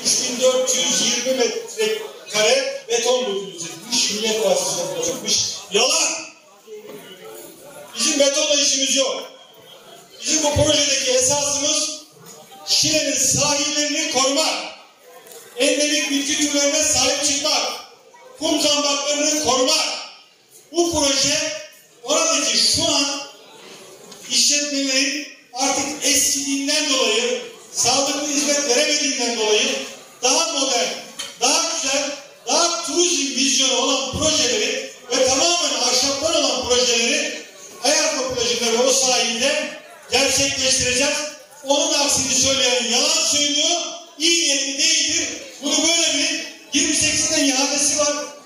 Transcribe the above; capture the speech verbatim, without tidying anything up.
üç bin dört yüz yirmi metrekare beton dökülecekmiş, millet bahçesi yapılacakmış. Yalan! Bizim betonla işimiz yok. Bizim bu projedeki esasımız Şile'nin sahillerini korumak, endemik bitki türlerine sahip çıkmak, kum zambaklarını korumak. Bu proje oradaki şu an işletmelerin artık eskidiğinden dolayı, sağlıklı hizmet veremediğinden dolayı daha modern, daha güzel, daha turizm vizyonu olan projeleri ve tamamen ahşaptan olan projeleri Ayarko plajında ve o sahilde gerçekleştireceğiz. Onun aksini söyleyen yalan söylüyor, iyi niyetli değildir. Bunu böyle bir yirmi sekizden iadesi var.